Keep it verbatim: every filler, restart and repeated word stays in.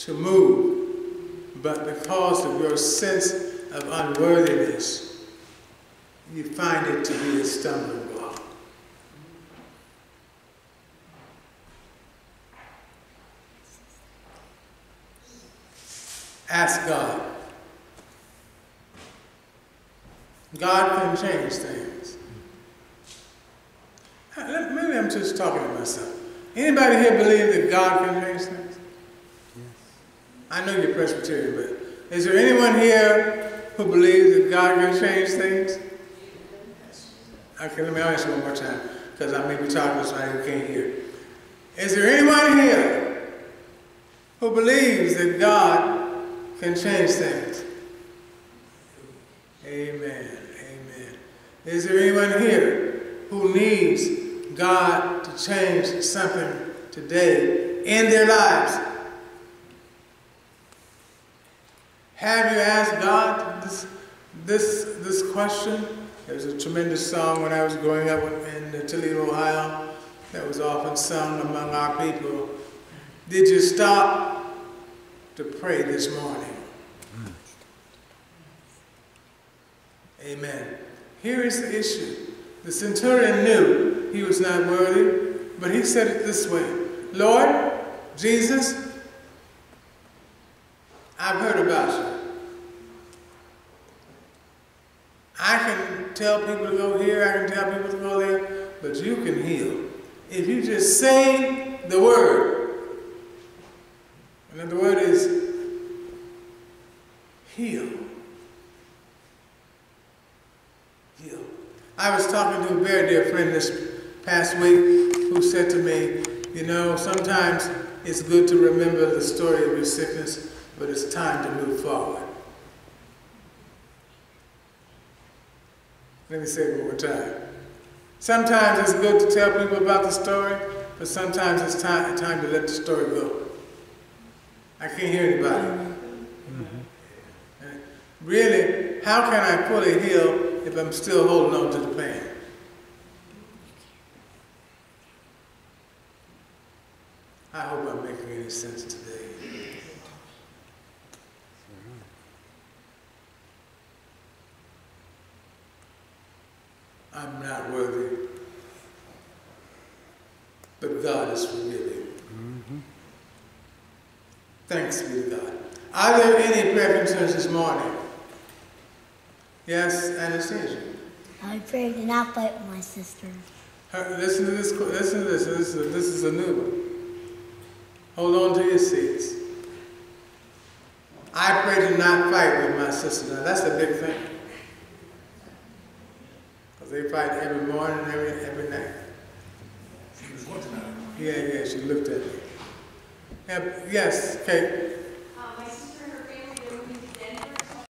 to move, but because of your sense of unworthiness, you find it to be a stumbling block. Ask God. God can change things. Maybe I'm just talking to myself. Anybody here believe that God can change things? Yes. I know you're Presbyterian, but is there anyone here who believes that God can change things? Yes. Okay, let me ask you one more time, because I may be talking to somebody who can't hear. Is there anyone here who believes that God can change things? Amen. Amen. Is there anyone here who needs God to change something today in their lives? Have you asked God this, this, this question? There's a tremendous song when I was growing up in Toledo, Ohio, that was often sung among our people. Did you stop to pray this morning? Amen. Here is the issue. The centurion knew he was not worthy, but he said it this way: Lord, Jesus, I've heard about you. I can tell people to go here, I can tell people to go there, but you can heal. If you just say the word, and the word is heal. Heal. I was talking to a very dear friend this past week who said to me, you know, sometimes it's good to remember the story of your sickness, but it's time to move forward. Let me say it one more time. Sometimes it's good to tell people about the story, but sometimes it's time, time to let the story go. I can't hear anybody. Mm-hmm. Really, how can I fully heal if I'm still holding on to the pain? I hope I'm making any sense today. I'm not worthy, but God is forgiving. Mm-hmm. Thanks be to God. Are there any prayer concerns this morning? Yes, Anastasia. I pray to not fight with my sister. Her, listen to this. Listen to this. This is, this is a new one. Hold on to your seats. I pray to not fight with my sister. Now that's a big thing, because they fight every morning and every every night. She was looking at me. Yeah, yeah. She looked at me. Yeah, yes. Okay.